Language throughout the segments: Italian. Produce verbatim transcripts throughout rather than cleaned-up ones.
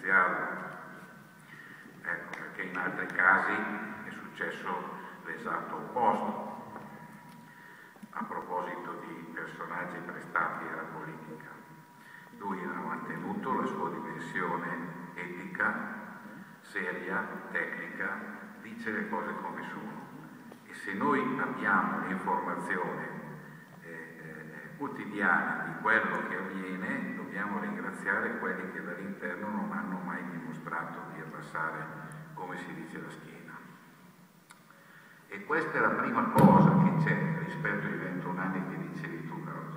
finanziario. Ecco, perché in altri casi è successo l'esatto opposto. A proposito di personaggi prestati alla politica, lui ha mantenuto la sua dimensione etica, seria, tecnica, dice le cose come sono. E se noi abbiamo l'informazione eh, eh, quotidiana di quello che avviene, dobbiamo ringraziare quelli che dall'interno non hanno mai dimostrato di abbassare, come si dice, la schiena. E questa è la prima cosa che c'è rispetto ai ventuno anni che dicevi tu, Claudio,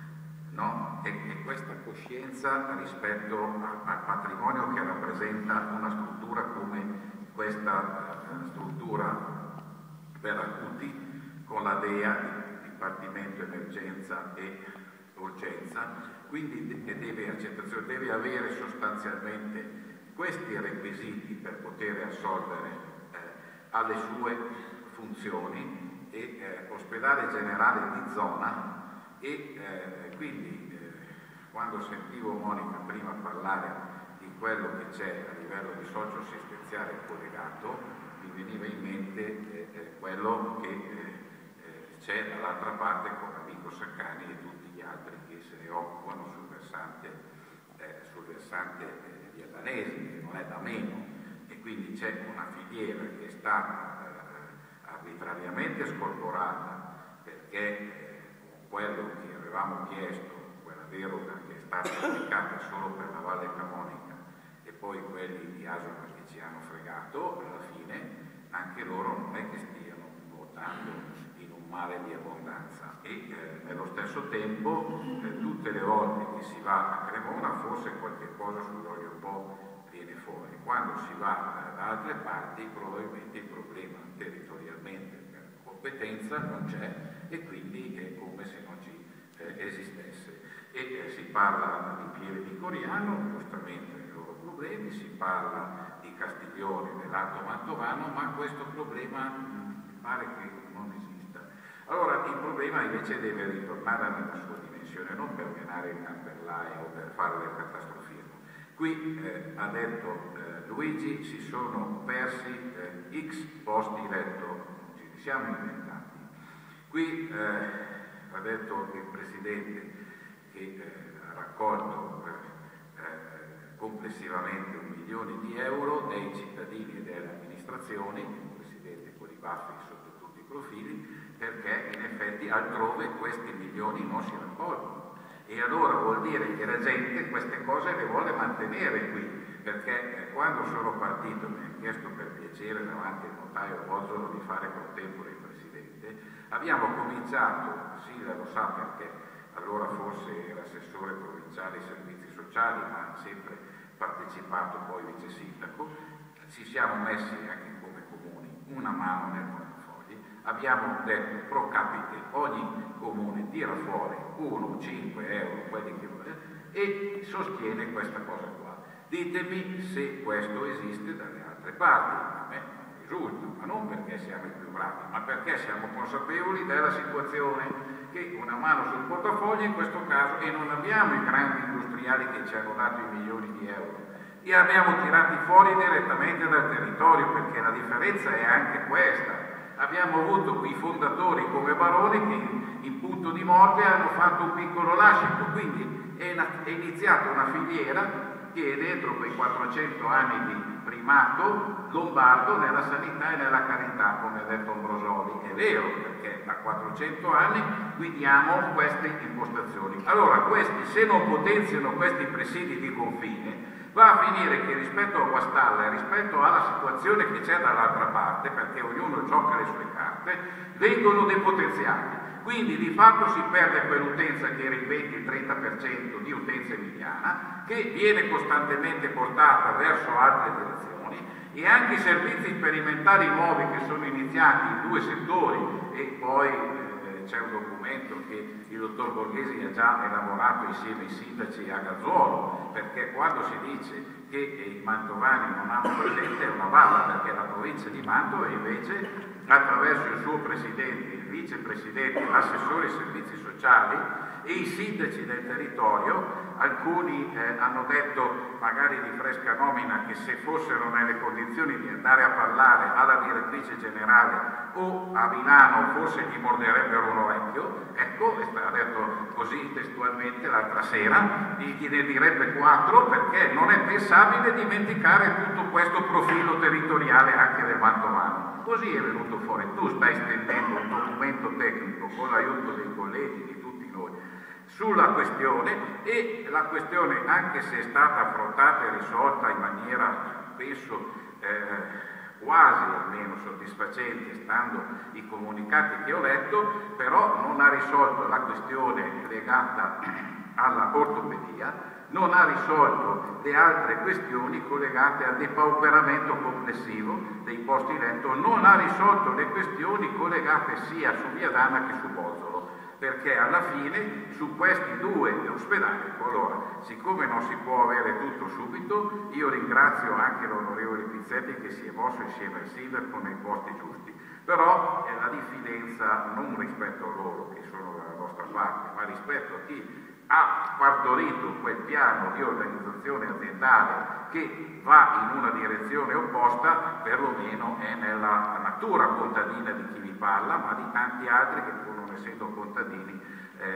no? E, e questa coscienza rispetto a, al patrimonio che rappresenta una struttura come questa uh, struttura per acuti, con la D E A, Dipartimento Emergenza e Urgenza, quindi deve, accettazione, deve avere sostanzialmente questi requisiti per poter assolvere eh, alle sue funzioni e eh, ospedale generale di zona e eh, quindi eh, quando sentivo Monica prima parlare di quello che c'è a livello di socio-assistenziale collegato, mi veniva in mente eh, eh, quello che eh, c'è dall'altra parte con l'amico Saccani e tutti gli altri che se ne occupano sul versante, eh, sul versante eh, di Adanesi, che non è da meno, e quindi c'è una filiera che è stata arbitrariamente scorporata perché eh, quello che avevamo chiesto, quella deroga che è stata applicata solo per la Valle Camonica e poi quelli di Asola che ci hanno fregato, alla fine anche loro non è che stiano votando in un mare di abbondanza e eh, nello stesso tempo eh, tutte le volte che si va a Cremona forse qualche cosa sull'olio Po viene fuori, quando si va da altre parti probabilmente il problema territorialmente per competenza non c'è e quindi è come se non ci eh, esistesse. E eh, si parla di Pieve di Coriano, giustamente dei loro problemi, si parla di Castiglione nell'Alto Mantovano, ma questo problema mh, pare che non esista. Allora il problema invece deve ritornare nella sua dimensione, non per menare il campellaio o per fare del catastrofismo. Qui eh, ha detto eh, Luigi, si sono persi eh, X posti letto, ci siamo inventati. Qui eh, ha detto il Presidente che eh, ha raccolto eh, eh, complessivamente un milione di euro dei cittadini e delle amministrazioni, il Presidente con i baffi sotto tutti i profili, perché in effetti altrove questi milioni non si raccolgono. E allora vuol dire che la gente queste cose le vuole mantenere qui, perché eh, quando sono partito mi ha chiesto per piacere davanti al notaio Bozzolo di fare col tempo del Presidente, abbiamo cominciato, Sila lo sa perché allora forse era assessore provinciale ai servizi sociali, ma ha sempre partecipato poi vice sindaco, ci siamo messi anche come comuni una mano nel portafogli, abbiamo detto pro capite ogni comune tira fuori uno, cinque euro, quelli che vuole, e sostiene questa cosa qua. Ditemi se questo esiste dalle altre parti, a me non risulta, ma non perché siamo i più bravi, ma perché siamo consapevoli della situazione, che una mano sul portafoglio in questo caso, e non abbiamo i grandi industriali che ci hanno dato i milioni di euro, li abbiamo tirati fuori direttamente dal territorio, perché la differenza è anche questa. Abbiamo avuto qui fondatori come Baroni che in punto di morte hanno fatto un piccolo lascito, quindi è, è iniziata una filiera che dentro quei quattrocento anni di primato lombardo nella sanità e nella carità, come ha detto Ambrosoli. È vero, perché da quattrocento anni guidiamo queste impostazioni. Allora questi, se non potenziano questi presidi di confine, va a finire che rispetto a Guastalla e rispetto alla situazione che c'è dall'altra parte, perché ognuno gioca le sue carte, vengono depotenziati. Quindi di fatto si perde quell'utenza che era il venti trenta per cento di utenza emiliana, che viene costantemente portata verso altre direzioni, e anche i servizi sperimentali nuovi che sono iniziati in due settori, e poi eh, c'è un documento che il dottor Borghesi ha già elaborato insieme ai sindaci a Gazzuolo, perché quando si dice che i mantovani non hanno presente è una balla, perché la provincia di Mantova invece attraverso il suo presidente, il vicepresidente, l'assessore ai servizi sociali e i sindaci del territorio. Alcuni eh, hanno detto, magari di fresca nomina, che se fossero nelle condizioni di andare a parlare alla direttrice generale o a Milano forse gli morderebbero un orecchio. Ecco, ha detto così testualmente l'altra sera, gliene direbbe quattro, perché non è pensabile dimenticare tutto questo profilo territoriale anche del mantovano. Così è venuto fuori. Tu stai stendendo un documento tecnico con l'aiuto dei colleghi, di tutti noi, sulla questione, e la questione, anche se è stata affrontata e risolta in maniera, penso, eh, quasi almeno soddisfacente, stando i comunicati che ho letto, però non ha risolto la questione legata alla ortopedia, non ha risolto le altre questioni collegate al depauperamento complessivo dei posti letto, non ha risolto le questioni collegate sia su Viadana che su Bozzolo, perché alla fine su questi due ospedali, allora, siccome non si può avere tutto subito, io ringrazio anche l'onorevole Pizzetti che si è mosso insieme al sindaco nei posti giusti, però è la diffidenza non rispetto a loro che sono dalla nostra parte, ma rispetto a chi ha partorito quel piano di organizzazione aziendale che va in una direzione opposta, perlomeno è nella natura contadina di chi vi parla, ma di tanti altri che, pur non essendo contadini, eh,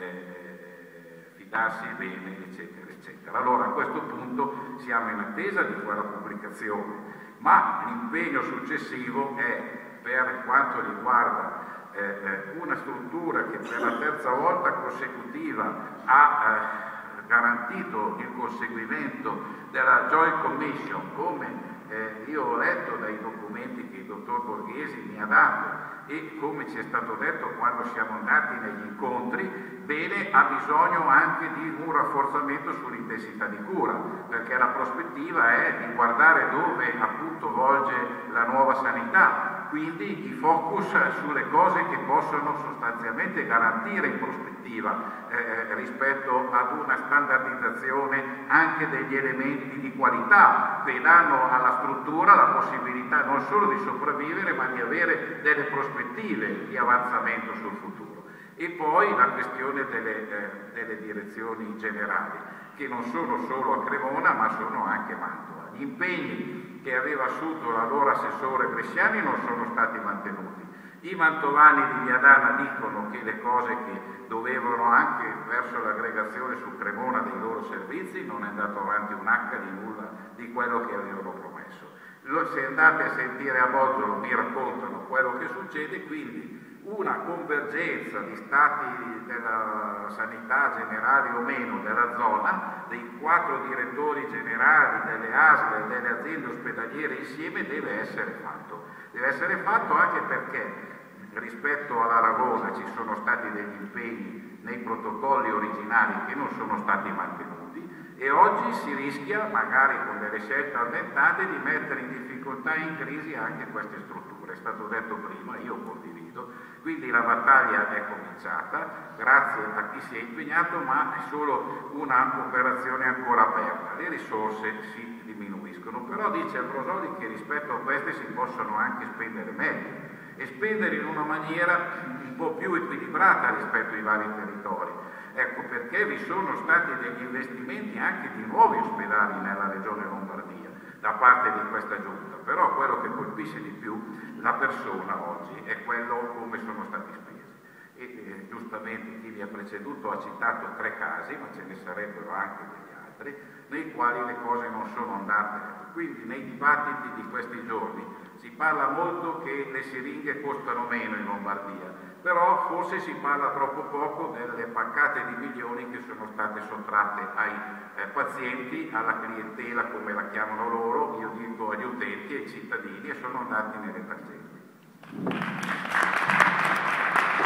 eh, fidarsi bene, eccetera, eccetera. Allora, a questo punto siamo in attesa di quella pubblicazione, ma l'impegno successivo è, per quanto riguarda Eh, una struttura che per la terza volta consecutiva ha eh, garantito il conseguimento della Joint Commission, come eh, io ho letto dai documenti che il dottor Borghesi mi ha dato e come ci è stato detto quando siamo andati negli incontri, bene, ha bisogno anche di un rafforzamento sull'intensità di cura, perché la prospettiva è di guardare dove appunto volge la nuova sanità, quindi il focus sulle cose che possono sostanzialmente garantire in prospettiva eh, rispetto ad una standardizzazione anche degli elementi di qualità che danno alla struttura la possibilità non solo di sopravvivere ma di avere delle prospettive di avanzamento sul futuro. E poi la questione delle, eh, delle direzioni generali, che non sono solo a Cremona ma sono anche a Mantova. Gli impegni che aveva assunto l'allora assessore Bresciani non sono stati mantenuti. I mantovani di Viadana dicono che le cose che dovevano anche verso l'aggregazione su Cremona dei loro servizi non è andato avanti un acca di nulla di quello che avevano promesso. Se andate a sentire a Bozzolo mi raccontano quello che succede, quindi una convergenza di stati della sanità generali o meno della zona, dei quattro direttori generali, delle A S L e delle aziende ospedaliere insieme deve essere fatto. Deve essere fatto anche perché rispetto all'Aragona ci sono stati degli impegni nei protocolli originali che non sono stati mantenuti e oggi si rischia, magari con delle scelte avventate, di mettere in difficoltà e in crisi anche queste strutture. È stato detto prima, io condivido, quindi la battaglia è cominciata, grazie a chi si è impegnato, ma è solo una operazione ancora aperta, le risorse si diminuiscono, però dice Ambrosoli che rispetto a queste si possono anche spendere meglio e spendere in una maniera un po' più equilibrata rispetto ai vari territori. Ecco perché vi sono stati degli investimenti anche di nuovi ospedali nella regione Lombardia da parte di questa giunta, però quello che colpisce di più la persona oggi è quello come sono stati spesi. E eh, giustamente chi mi ha preceduto ha citato tre casi, ma ce ne sarebbero anche degli altri, nei quali le cose non sono andate. Quindi nei dibattiti di questi giorni si parla molto che le siringhe costano meno in Lombardia, però forse si parla troppo poco delle paccate di milioni che sono state sottratte ai eh, pazienti, alla clientela come la chiamano loro, io dico agli utenti e ai cittadini, e sono andati nelle tangenti.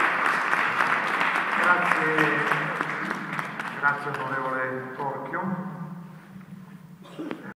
Grazie, grazie onorevole Torchio.